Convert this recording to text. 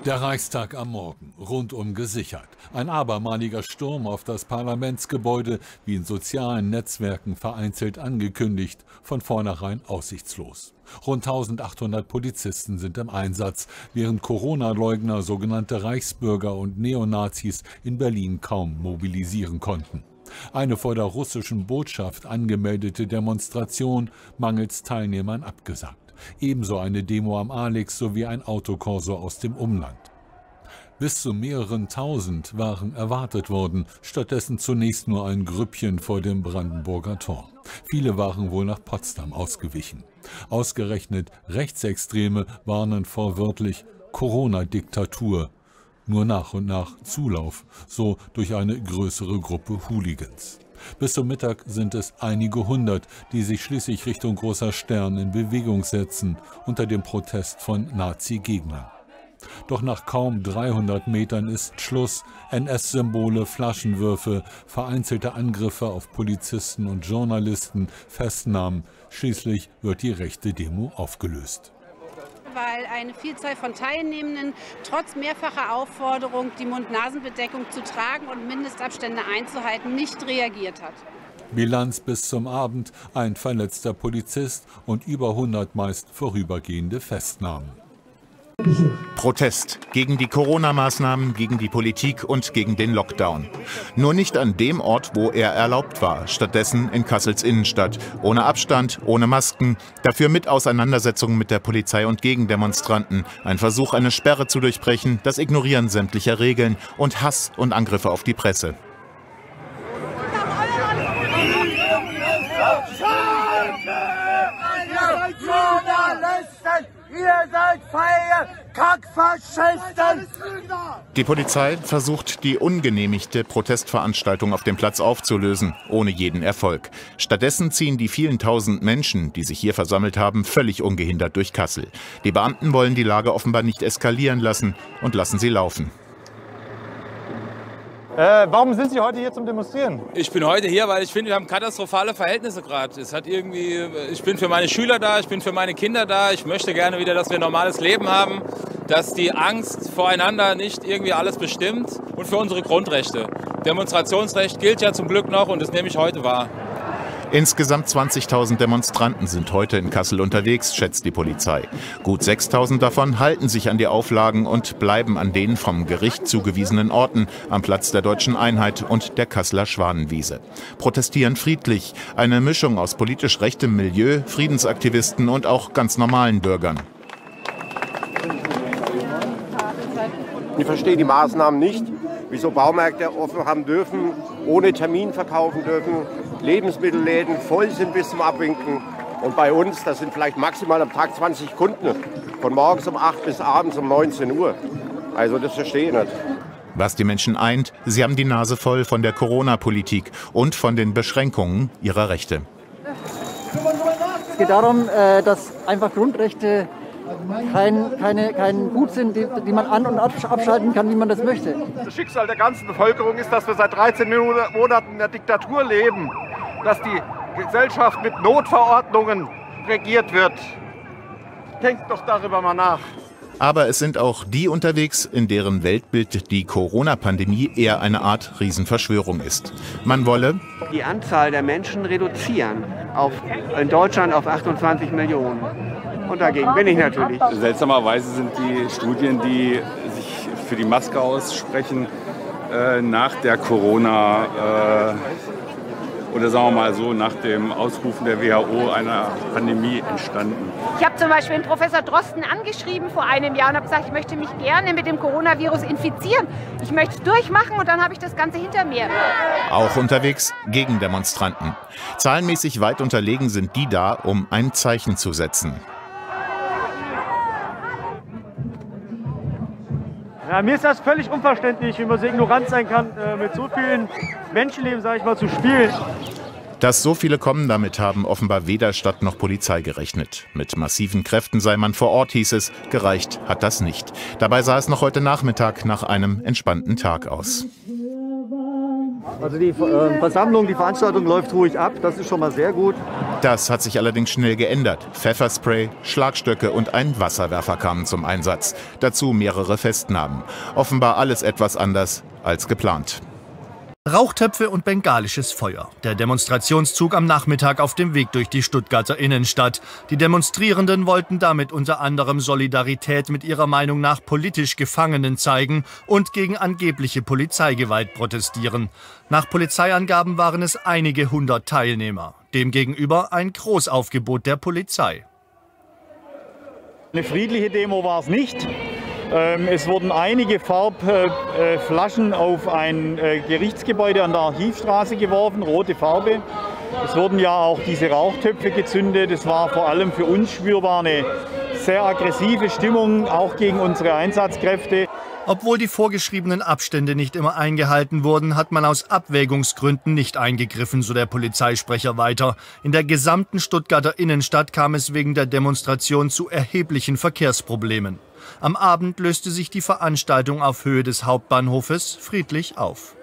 Der Reichstag am Morgen, rundum gesichert. Ein abermaliger Sturm auf das Parlamentsgebäude, wie in sozialen Netzwerken vereinzelt angekündigt, von vornherein aussichtslos. Rund 1800 Polizisten sind im Einsatz, während Corona-Leugner, sogenannte Reichsbürger und Neonazis in Berlin kaum mobilisieren konnten. Eine vor der russischen Botschaft angemeldete Demonstration mangels Teilnehmern abgesagt. Ebenso eine Demo am Alex sowie ein Autokorso aus dem Umland. Bis zu mehreren Tausend waren erwartet worden, stattdessen zunächst nur ein Grüppchen vor dem Brandenburger Tor. Viele waren wohl nach Potsdam ausgewichen. Ausgerechnet Rechtsextreme warnen vor wörtlich Corona-Diktatur. Nur nach und nach Zulauf, so durch eine größere Gruppe Hooligans. Bis zum Mittag sind es einige hundert, die sich schließlich Richtung Großer Stern in Bewegung setzen, unter dem Protest von Nazi-Gegnern. Doch nach kaum 300 Metern ist Schluss. NS-Symbole, Flaschenwürfe, vereinzelte Angriffe auf Polizisten und Journalisten, Festnahmen. Schließlich wird die rechte Demo aufgelöst. Weil eine Vielzahl von Teilnehmenden trotz mehrfacher Aufforderung, die Mund-Nasen-Bedeckung zu tragen und Mindestabstände einzuhalten, nicht reagiert hat. Bilanz bis zum Abend: ein verletzter Polizist und über 100 meist vorübergehende Festnahmen. Protest gegen die Corona-Maßnahmen, gegen die Politik und gegen den Lockdown. Nur nicht an dem Ort, wo er erlaubt war, stattdessen in Kassels Innenstadt. Ohne Abstand, ohne Masken, dafür mit Auseinandersetzungen mit der Polizei und Gegendemonstranten. Ein Versuch, eine Sperre zu durchbrechen, das Ignorieren sämtlicher Regeln und Hass und Angriffe auf die Presse. Ihr seid feige Kackfaschisten! Die Polizei versucht, die ungenehmigte Protestveranstaltung auf dem Platz aufzulösen, ohne jeden Erfolg. Stattdessen ziehen die vielen tausend Menschen, die sich hier versammelt haben, völlig ungehindert durch Kassel. Die Beamten wollen die Lage offenbar nicht eskalieren lassen und lassen sie laufen. Warum sind Sie heute hier zum Demonstrieren? Ich bin heute hier, weil ich finde, wir haben katastrophale Verhältnisse gerade. Ich bin für meine Schüler da, ich bin für meine Kinder da. Ich möchte gerne wieder, dass wir ein normales Leben haben, dass die Angst voreinander nicht irgendwie alles bestimmt und für unsere Grundrechte. Demonstrationsrecht gilt ja zum Glück noch und das nehme ich heute wahr. Insgesamt 20.000 Demonstranten sind heute in Kassel unterwegs, schätzt die Polizei. Gut 6.000 davon halten sich an die Auflagen und bleiben an den vom Gericht zugewiesenen Orten am Platz der Deutschen Einheit und der Kasseler Schwanenwiese. Protestieren friedlich, eine Mischung aus politisch rechtem Milieu, Friedensaktivisten und auch ganz normalen Bürgern. Ich verstehe die Maßnahmen nicht, wieso Baumärkte offen haben dürfen, ohne Termin verkaufen dürfen, Lebensmittelläden voll sind bis zum Abwinken. Und bei uns, das sind vielleicht maximal am Tag 20 Kunden, von morgens um 8 bis abends um 19 Uhr. Also das verstehe ich nicht. Was die Menschen eint, sie haben die Nase voll von der Corona-Politik und von den Beschränkungen ihrer Rechte. Es geht darum, dass einfach Grundrechte kein Gut sind, die man an- und abschalten kann, wie man das möchte. Das Schicksal der ganzen Bevölkerung ist, dass wir seit 13 Monaten in der Diktatur leben, dass die Gesellschaft mit Notverordnungen regiert wird. Denkt doch darüber mal nach. Aber es sind auch die unterwegs, in deren Weltbild die Corona-Pandemie eher eine Art Riesenverschwörung ist. Man wolle die Anzahl der Menschen reduzieren in Deutschland auf 28 Millionen. Und dagegen bin ich natürlich. Seltsamerweise sind die Studien, die sich für die Maske aussprechen, nach der Corona oder sagen wir mal so, nach dem Ausrufen der WHO einer Pandemie entstanden. Ich habe zum Beispiel den Professor Drosten angeschrieben vor einem Jahr und habe gesagt, ich möchte mich gerne mit dem Coronavirus infizieren. Ich möchte es durchmachen und dann habe ich das Ganze hinter mir. Auch unterwegs Gegendemonstranten. Zahlenmäßig weit unterlegen sind die da, um ein Zeichen zu setzen. Ja, mir ist das völlig unverständlich, wie man so ignorant sein kann, mit so vielen Menschenleben, sage ich mal, zu spielen. Dass so viele kommen, damit haben offenbar weder Stadt noch Polizei gerechnet. Mit massiven Kräften sei man vor Ort, hieß es. Gereicht hat das nicht. Dabei sah es noch heute Nachmittag nach einem entspannten Tag aus. Also die Versammlung, die Veranstaltung läuft ruhig ab, das ist schon mal sehr gut. Das hat sich allerdings schnell geändert. Pfefferspray, Schlagstöcke und ein Wasserwerfer kamen zum Einsatz. Dazu mehrere Festnahmen. Offenbar alles etwas anders als geplant. Rauchtöpfe und bengalisches Feuer. Der Demonstrationszug am Nachmittag auf dem Weg durch die Stuttgarter Innenstadt. Die Demonstrierenden wollten damit unter anderem Solidarität mit ihrer Meinung nach politisch Gefangenen zeigen und gegen angebliche Polizeigewalt protestieren. Nach Polizeiangaben waren es einige hundert Teilnehmer. Demgegenüber ein Großaufgebot der Polizei. Eine friedliche Demo war es nicht. Es wurden einige Farbflaschen auf ein Gerichtsgebäude an der Archivstraße geworfen, rote Farbe. Es wurden ja auch diese Rauchtöpfe gezündet. Es war vor allem für uns spürbar eine sehr aggressive Stimmung, auch gegen unsere Einsatzkräfte. Obwohl die vorgeschriebenen Abstände nicht immer eingehalten wurden, hat man aus Abwägungsgründen nicht eingegriffen, so der Polizeisprecher weiter. In der gesamten Stuttgarter Innenstadt kam es wegen der Demonstration zu erheblichen Verkehrsproblemen. Am Abend löste sich die Veranstaltung auf Höhe des Hauptbahnhofes friedlich auf.